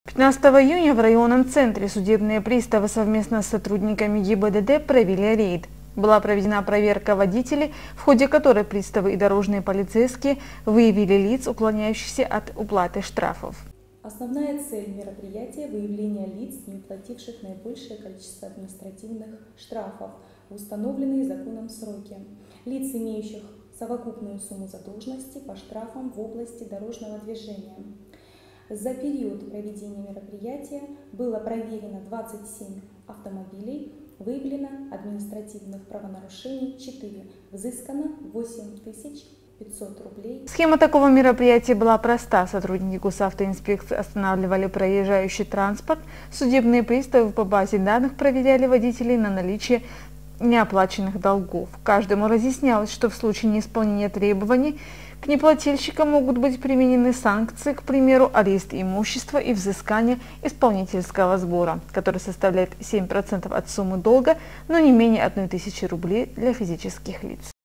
15 июня в районном центре судебные приставы совместно с сотрудниками ГИБДД провели рейд. Была проведена проверка водителей, в ходе которой приставы и дорожные полицейские выявили лиц, уклоняющихся от уплаты штрафов. Основная цель мероприятия – выявление лиц, не уплативших наибольшее количество административных штрафов в установленные законом сроки, лиц, имеющих совокупную сумму задолженности по штрафам в области дорожного движения. За период проведения мероприятия было проверено 27 автомобилей, выявлено административных правонарушений 4, взыскано 8500 рублей. Схема такого мероприятия была проста. Сотрудники госавтоинспекции останавливали проезжающий транспорт, судебные приставы по базе данных проверяли водителей на наличие неоплаченных долгов. Каждому разъяснялось, что в случае неисполнения требований к неплательщикам могут быть применены санкции, к примеру, арест имущества и взыскание исполнительского сбора, который составляет 7% от суммы долга, но не менее 1000 рублей для физических лиц.